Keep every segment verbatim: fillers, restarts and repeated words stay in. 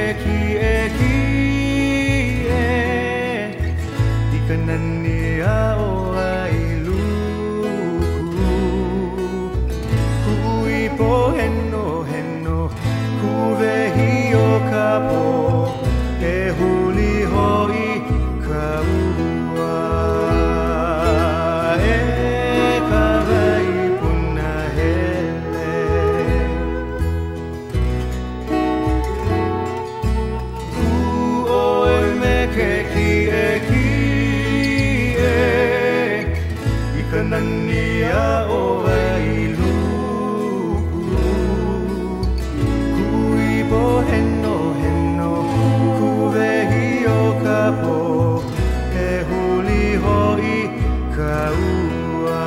ki e ki e I kanania o ai luku Kui po heno heno Ku vehi o ka po E huli hoi ka ua E ka wai puna hele Ku oi me ke ki e ki e I kanania o ai luku Kui po heno heno Ku vehi o ka po E huli hoi ka ua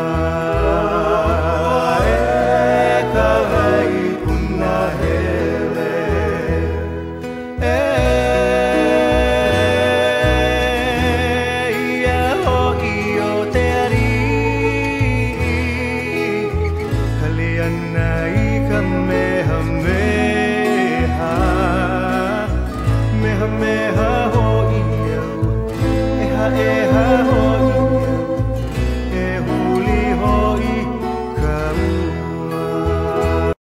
E ka wai puna hele E ia hoi o te ari Hale ana I ka meha meha Meha meha hoi au E ha e